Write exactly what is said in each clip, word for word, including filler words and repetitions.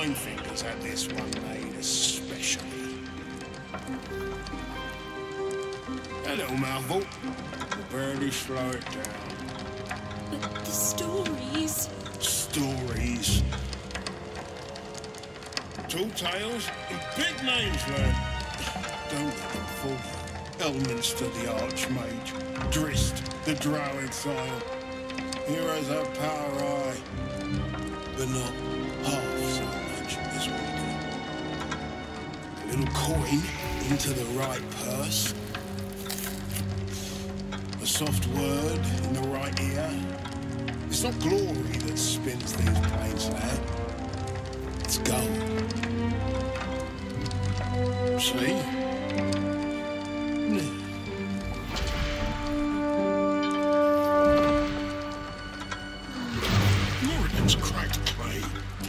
Nine Fingers had this one made especially. A little mouthful will barely slow it down. But the stories... Stories. Tall tales and big names, lad. Don't let them fool you. Elminster the Archmage, Drist the Druid Sire. Heroes have power, aye, but not half so much as we do. A little coin into the right purse. A soft word in the right ear. It's not glory that spins these plains, lad. It's gold. See? Morgan's cracked clay.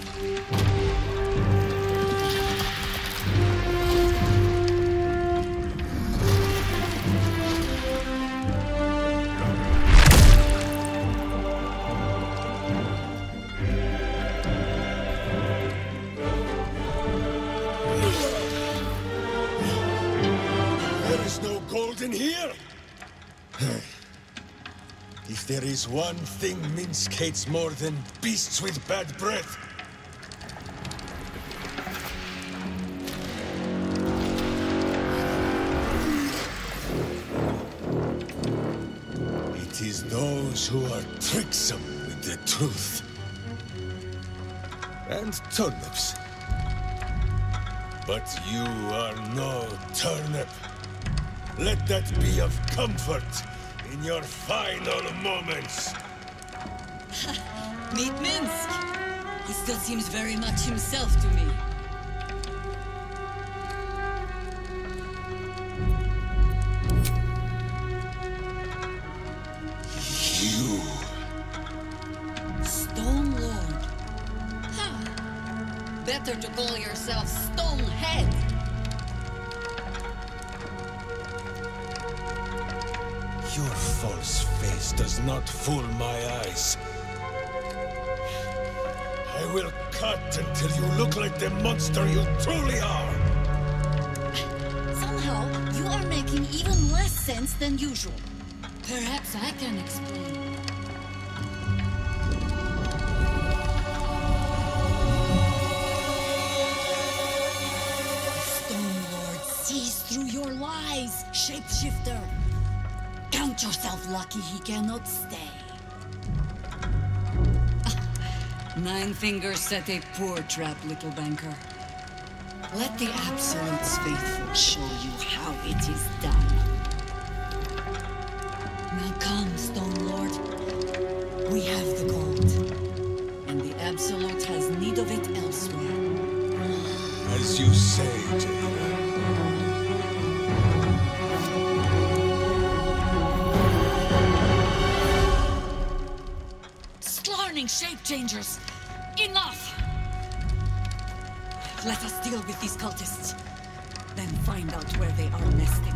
In here? If there is one thing Minsc hates more than beasts with bad breath, it is those who are tricksome with the truth. And turnips. But you are no turnip. Let that be of comfort in your final moments. Meet Minsc. He still seems very much himself to me. You... Stone Lord. Huh. Better to call yourself Stonehead. Your false face does not fool my eyes. I will cut until you look like the monster you truly are. Somehow, you are making even less sense than usual. Perhaps I can explain. The Stone Lord sees through your lies, shapeshifter. Count yourself lucky he cannot stay. Nine Fingers set a poor trap, little banker. Let the Absolute's faithful show you how it is done. Now come, Stone Lord. We have the gold, and the Absolute has need of it elsewhere. As you say, Jaheira. Shape changers! Enough! Let us deal with these cultists, then find out where they are nesting.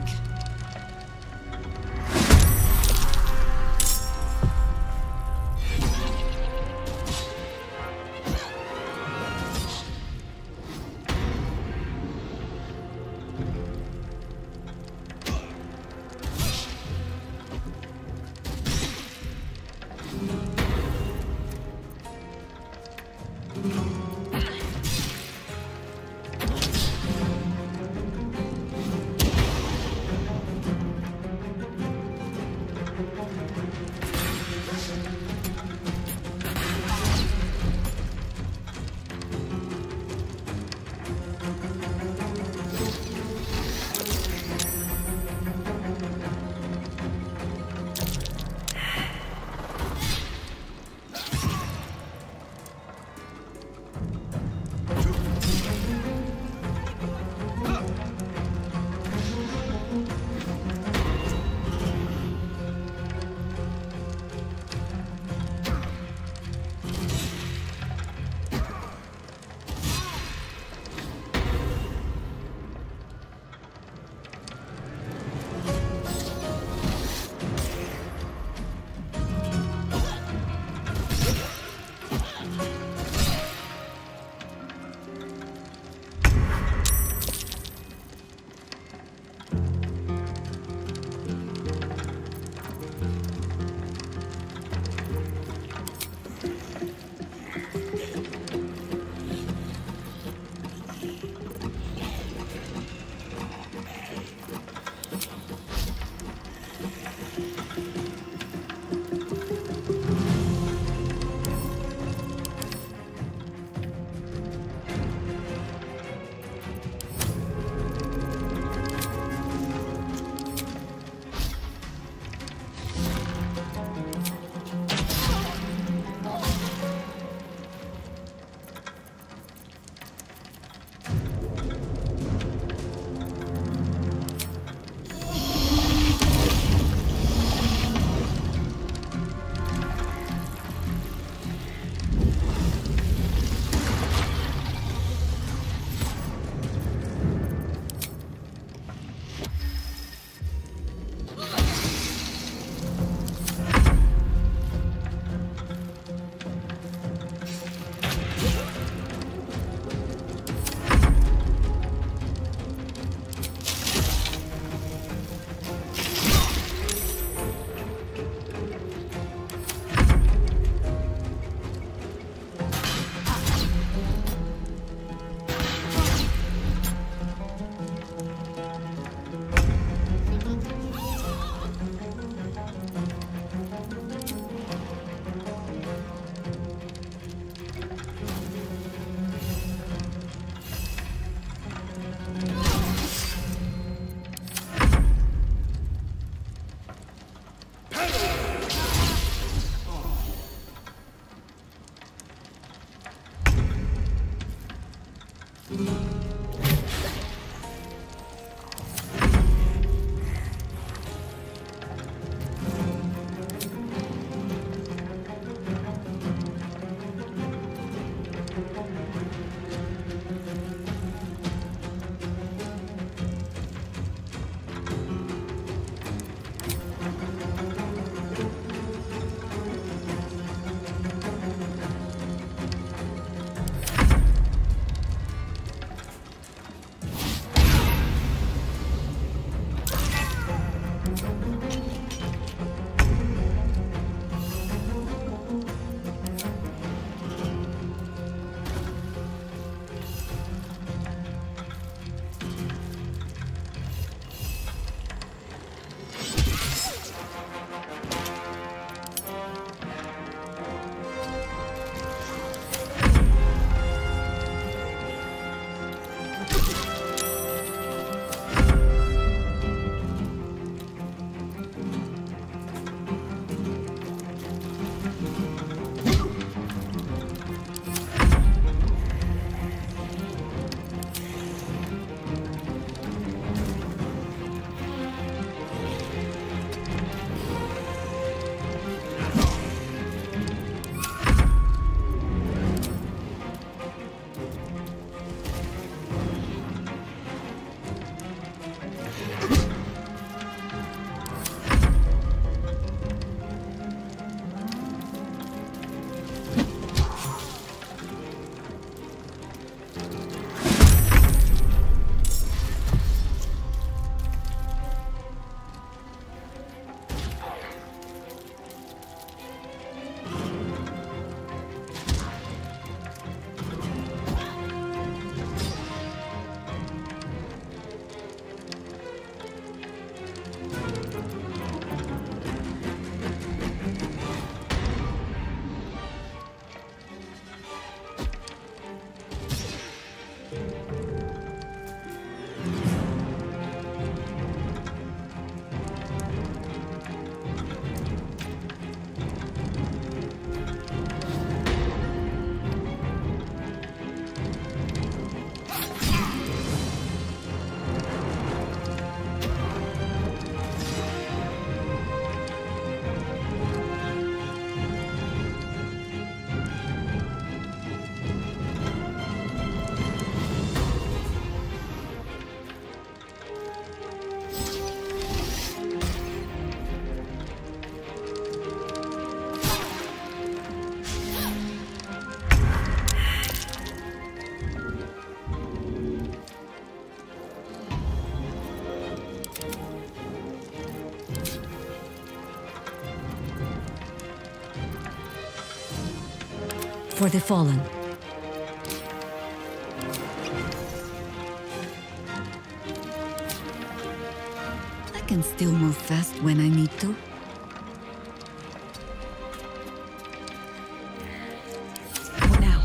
For the fallen. I can still move fast when I need to. For now.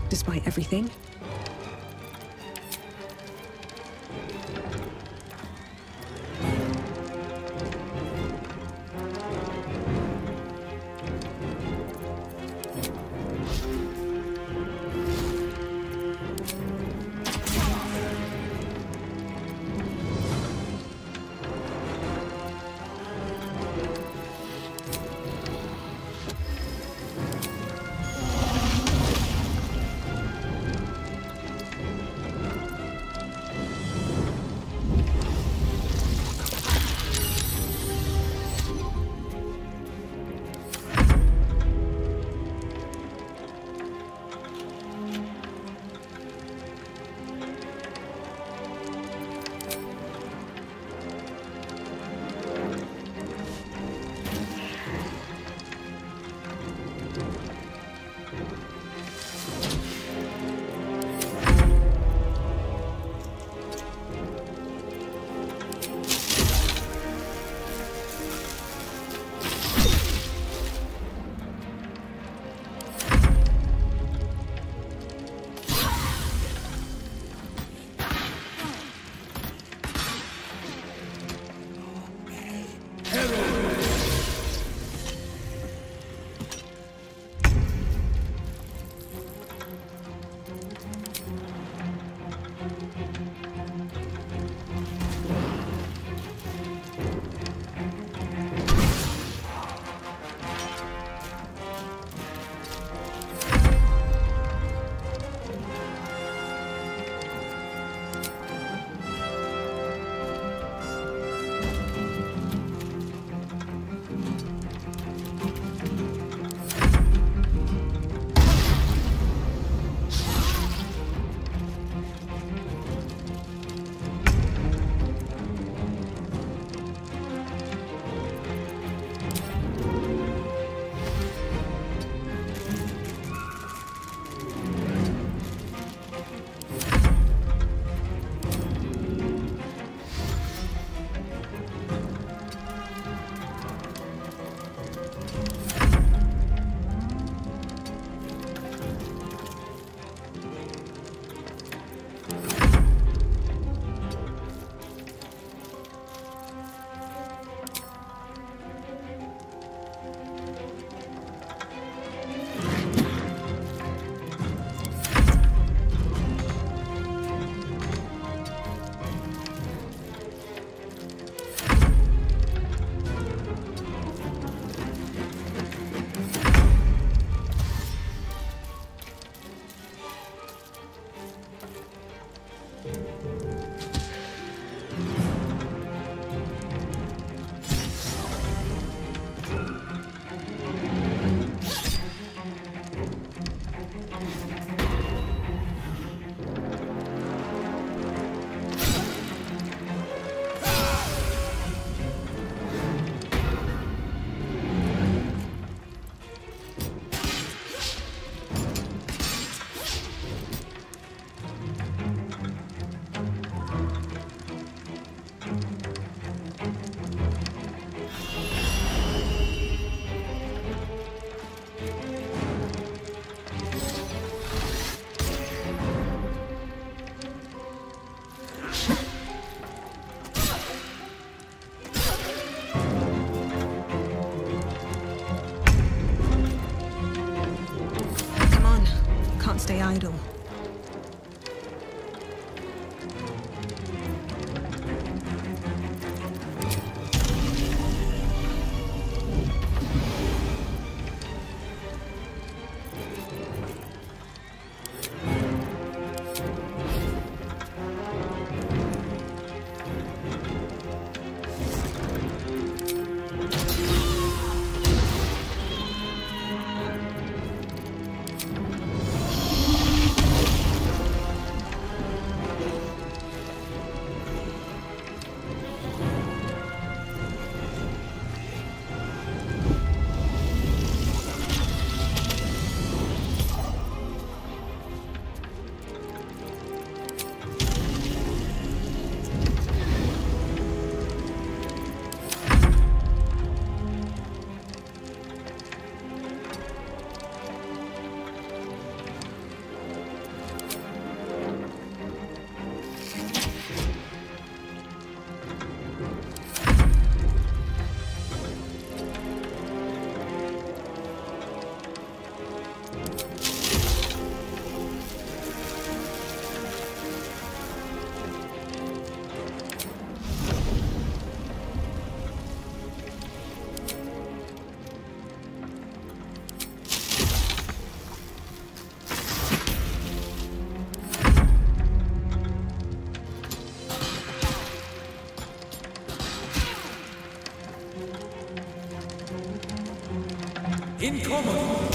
despite everything. Stay idle. Incoming!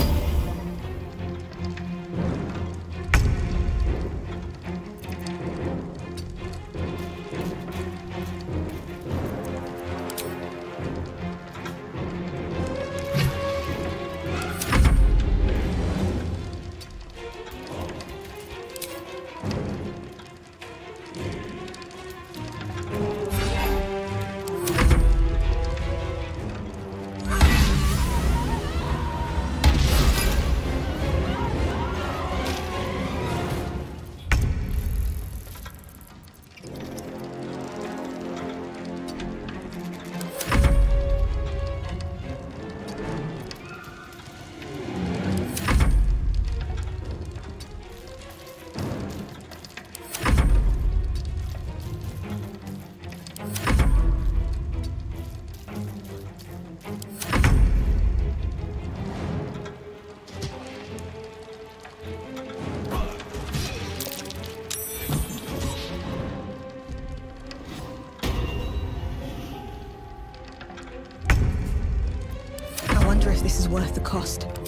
I wonder if this is worth the cost.